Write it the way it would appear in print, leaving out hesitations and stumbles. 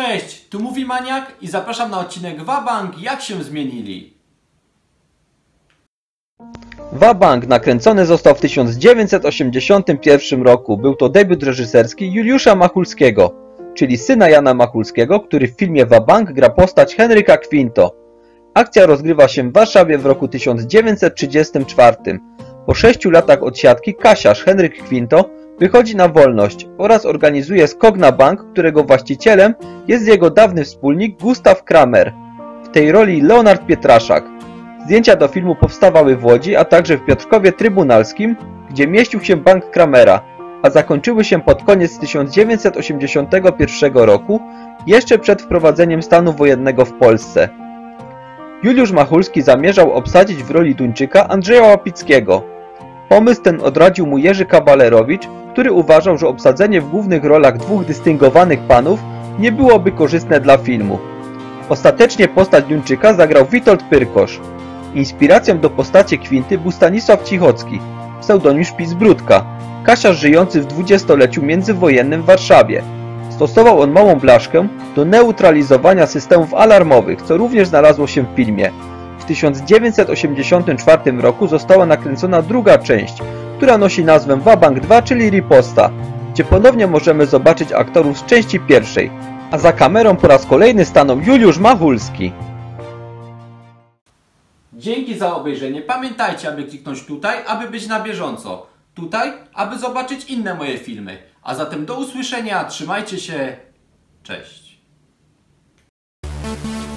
Cześć, tu mówi Maniak i zapraszam na odcinek Wabank jak się zmienili. Wabank nakręcony został w 1981 roku. Był to debiut reżyserski Juliusza Machulskiego, czyli syna Jana Machulskiego, który w filmie Wabank gra postać Henryka Quinto. Akcja rozgrywa się w Warszawie w roku 1934. Po 6 latach odsiadki kasiarz Henryk Quinto wychodzi na wolność oraz organizuje skok na bank, którego właścicielem jest jego dawny wspólnik Gustav Kramer. W tej roli Leonard Pietraszak. Zdjęcia do filmu powstawały w Łodzi, a także w Piotrkowie Trybunalskim, gdzie mieścił się bank Kramera, a zakończyły się pod koniec 1981 roku, jeszcze przed wprowadzeniem stanu wojennego w Polsce. Juliusz Machulski zamierzał obsadzić w roli Duńczyka Andrzeja Łapickiego. Pomysł ten odradził mu Jerzy Kawalerowicz, który uważał, że obsadzenie w głównych rolach dwóch dystyngowanych panów nie byłoby korzystne dla filmu. Ostatecznie postać Duńczyka zagrał Witold Pyrkosz. Inspiracją do postaci Kwinty był Stanisław Cichocki, pseudonim Szpic-Bródka, kasiarz żyjący w dwudziestoleciu międzywojennym w Warszawie. Stosował on małą blaszkę do neutralizowania systemów alarmowych, co również znalazło się w filmie. W 1984 roku została nakręcona druga część, która nosi nazwę Wabank 2, czyli Riposta, gdzie ponownie możemy zobaczyć aktorów z części pierwszej, a za kamerą po raz kolejny stanął Juliusz Machulski. Dzięki za obejrzenie. Pamiętajcie, aby kliknąć tutaj, aby być na bieżąco. Tutaj, aby zobaczyć inne moje filmy. A zatem do usłyszenia, trzymajcie się, cześć.